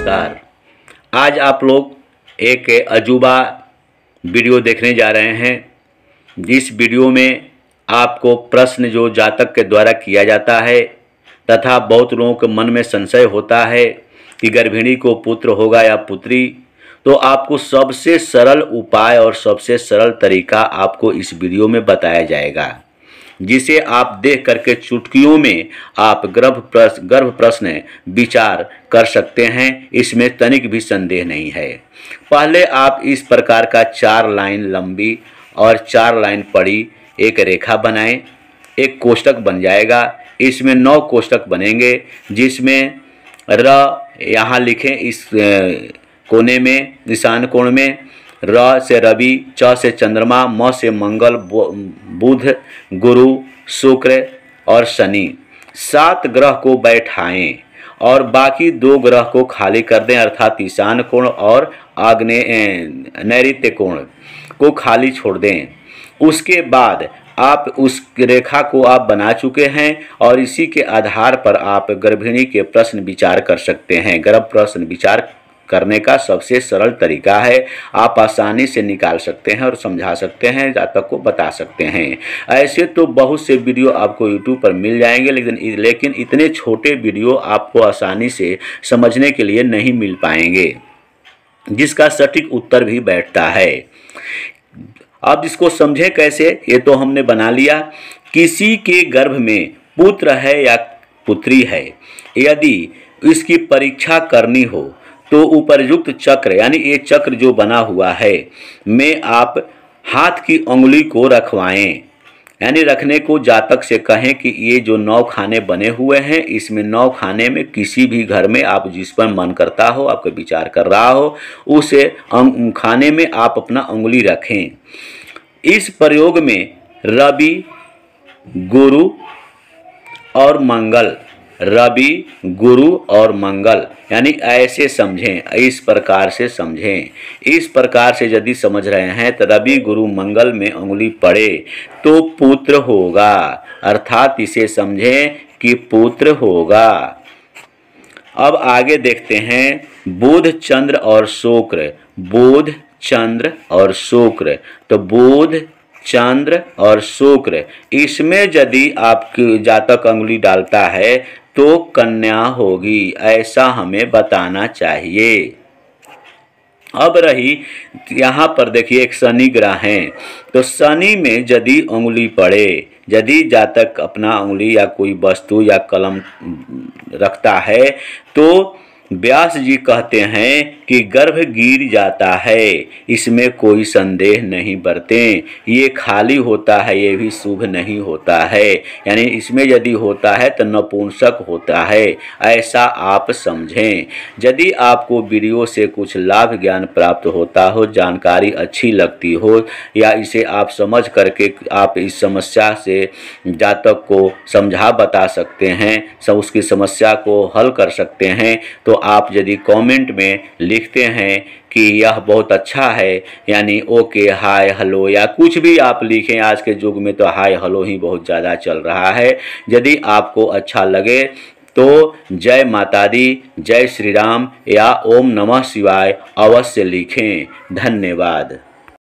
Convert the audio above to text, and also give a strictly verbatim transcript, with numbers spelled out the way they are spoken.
नमस्कार। आज आप लोग एक अजूबा वीडियो देखने जा रहे हैं। जिस वीडियो में आपको प्रश्न जो जातक के द्वारा किया जाता है तथा बहुत लोगों के मन में संशय होता है कि गर्भिणी को पुत्र होगा या पुत्री, तो आपको सबसे सरल उपाय और सबसे सरल तरीका आपको इस वीडियो में बताया जाएगा, जिसे आप देख करके चुटकियों में आप गर्भ प्रश्न गर्भ प्रश्न विचार कर सकते हैं। इसमें तनिक भी संदेह नहीं है। पहले आप इस प्रकार का चार लाइन लंबी और चार लाइन पड़ी एक रेखा बनाएं। एक कोष्टक बन जाएगा। इसमें नौ कोष्टक बनेंगे, जिसमें र यहाँ लिखें इस कोने में, ईशान कोण में, र से रवि, च से चंद्रमा, म से मंगल, बुध, गुरु, शुक्र और शनि, सात ग्रह को बैठाएं और बाकी दो ग्रह को खाली कर दें, अर्थात ईशान कोण और आग्नेय नैऋत्य कोण को खाली छोड़ दें। उसके बाद आप उस रेखा को आप बना चुके हैं और इसी के आधार पर आप गर्भिणी के प्रश्न विचार कर सकते हैं। गर्भ प्रश्न विचार करने का सबसे सरल तरीका है। आप आसानी से निकाल सकते हैं और समझा सकते हैं, जातक को बता सकते हैं। ऐसे तो बहुत से वीडियो आपको यूट्यूब पर मिल जाएंगे, लेकिन लेकिन इतने छोटे वीडियो आपको आसानी से समझने के लिए नहीं मिल पाएंगे, जिसका सटीक उत्तर भी बैठता है। अब इसको समझें कैसे, ये तो हमने बना लिया। किसी के गर्भ में पुत्र है या पुत्री है, यदि इसकी परीक्षा करनी हो तो उपरयुक्त चक्र, यानी ये चक्र जो बना हुआ है, में आप हाथ की उंगली को रखवाएं। यानी रखने को जातक से कहें कि ये जो नौ खाने बने हुए हैं, इसमें नौ खाने में किसी भी घर में आप जिस पर मन करता हो, आपका विचार कर रहा हो, उसे खाने में आप अपना उंगली रखें। इस प्रयोग में रवि, गुरु और मंगल, रवि, गुरु और मंगल, यानी ऐसे समझें, इस प्रकार से समझें। इस प्रकार से यदि समझ रहे हैं तो रवि, गुरु, मंगल में उंगली पड़े तो पुत्र होगा, अर्थात इसे समझें कि पुत्र होगा। अब आगे देखते हैं बुध, चंद्र और शुक्र। बुध, चंद्र और शुक्र, तो बुध, चंद्र और शुक्र, इसमें यदि आपकी जातक अंगुली डालता है तो कन्या होगी, ऐसा हमें बताना चाहिए। अब रही यहाँ पर देखिए एक शनि ग्रह है, तो शनि में यदि उंगली पड़े, यदि जातक अपना उंगली या कोई वस्तु या कलम रखता है, तो व्यास जी कहते हैं कि गर्भ गिर जाता है। इसमें कोई संदेह नहीं बरतें। ये खाली होता है, ये भी शुभ नहीं होता है। यानी इसमें यदि होता है तो नपुंसक होता है, ऐसा आप समझें। यदि आपको वीडियो से कुछ लाभ ज्ञान प्राप्त होता हो, जानकारी अच्छी लगती हो, या इसे आप समझ करके आप इस समस्या से जातक को समझा बता सकते हैं, सब उसकी समस्या को हल कर सकते हैं, तो आप यदि कमेंट में लिखते हैं कि यह बहुत अच्छा है, यानी ओके, हाय, हेलो या कुछ भी आप लिखें, आज के युग में तो हाय हेलो ही बहुत ज़्यादा चल रहा है। यदि आपको अच्छा लगे तो जय माता दी, जय श्री राम या ओम नमः शिवाय अवश्य लिखें। धन्यवाद।